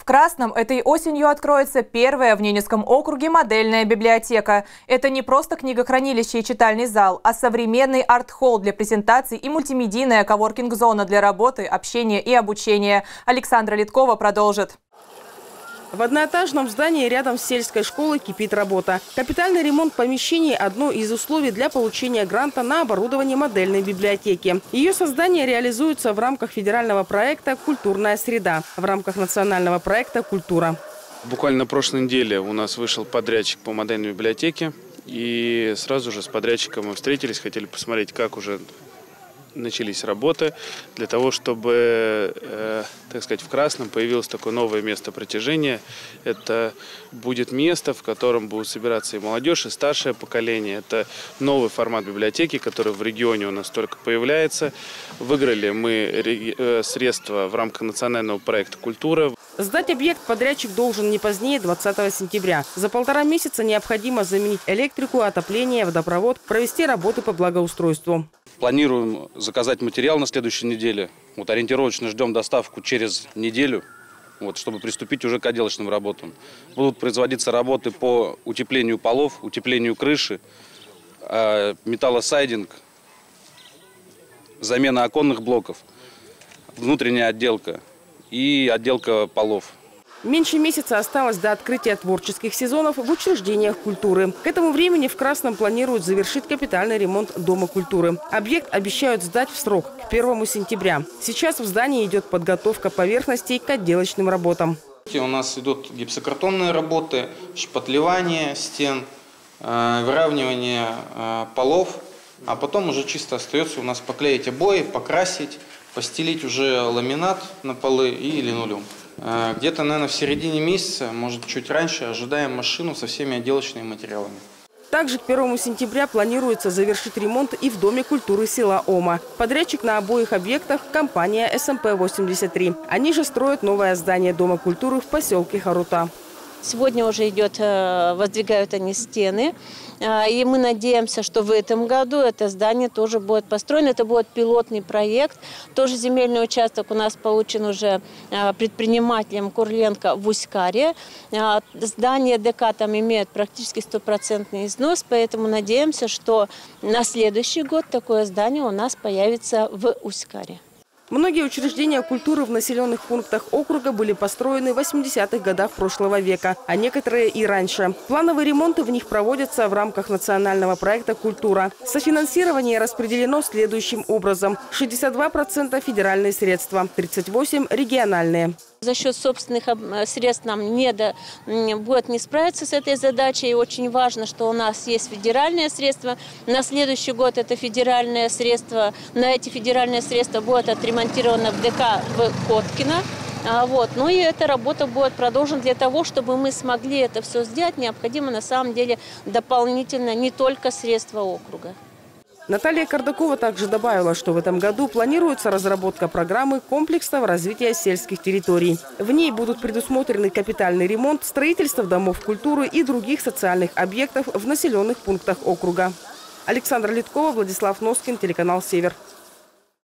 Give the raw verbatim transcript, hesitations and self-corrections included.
Красном этой осенью откроется первая в Ненецком округе модельная библиотека. Это не просто книгохранилище и читальный зал, а современный арт-холл для презентаций и мультимедийная коворкинг-зона для работы, общения и обучения. Александра Литкова продолжит. В одноэтажном здании рядом с сельской школой кипит работа. Капитальный ремонт помещений – одно из условий для получения гранта на оборудование модельной библиотеки. Ее создание реализуется в рамках федерального проекта «Культурная среда», в рамках национального проекта «Культура». Буквально на прошлой неделе у нас вышел подрядчик по модельной библиотеке. И сразу же с подрядчиком мы встретились, хотели посмотреть, как уже начались работы, для того, чтобы, э, так сказать, в Красном появилось такое новое место притяжения. Это будет место, в котором будут собираться и молодежь, и старшее поколение. Это новый формат библиотеки, который в регионе у нас только появляется. Выиграли мы э, средства в рамках национального проекта «Культура». Сдать объект подрядчик должен не позднее двадцатого сентября. За полтора месяца необходимо заменить электрику, отопление, водопровод, провести работы по благоустройству. Планируем заказать материал на следующей неделе. Вот ориентировочно ждем доставку через неделю, вот, чтобы приступить уже к отделочным работам. Будут производиться работы по утеплению полов, утеплению крыши, э, металлосайдинг, замена оконных блоков, внутренняя отделка и отделка полов. Меньше месяца осталось до открытия творческих сезонов в учреждениях культуры. К этому времени в Красном планируют завершить капитальный ремонт Дома культуры. Объект обещают сдать в срок к первому сентября. Сейчас в здании идет подготовка поверхностей к отделочным работам. У нас идут гипсокартонные работы, шпатлевание стен, выравнивание полов, а потом уже чисто остается у нас поклеить обои, покрасить, постелить уже ламинат на полы и линолеум. Где-то, наверное, в середине месяца, может, чуть раньше, ожидаем машину со всеми отделочными материалами. Также к первому сентября планируется завершить ремонт и в Доме культуры села Ома. Подрядчик на обоих объектах – компания эс эм пэ восемьдесят три. Они же строят новое здание Дома культуры в поселке Харута. Сегодня уже идет, воздвигают они стены, и мы надеемся, что в этом году это здание тоже будет построено. Это будет пилотный проект. Тоже земельный участок у нас получен уже предпринимателем Курленко в Уськаре. Здание ДК там имеет практически стопроцентный износ, поэтому надеемся, что на следующий год такое здание у нас появится в Уськаре. Многие учреждения культуры в населенных пунктах округа были построены в восьмидесятых годах прошлого века, а некоторые и раньше. Плановые ремонты в них проводятся в рамках национального проекта «Культура». Софинансирование распределено следующим образом. шестьдесят два процента федеральные средства, тридцать восемь процентов региональные. За счет собственных средств нам не до, будет не справиться с этой задачей. И очень важно, что у нас есть федеральные средства. На следующий год это федеральные средства. На эти федеральные средства будет отремонтировано в ДК в Коткино. Вот. Ну и эта работа будет продолжена. Для того, чтобы мы смогли это все сделать, необходимо на самом деле дополнительно не только средства округа. Наталья Кардакова также добавила, что в этом году планируется разработка программы комплексного развития сельских территорий. В ней будут предусмотрены капитальный ремонт, строительство домов культуры и других социальных объектов в населенных пунктах округа. Александра Литкова, Владислав Носкин, телеканал «Север».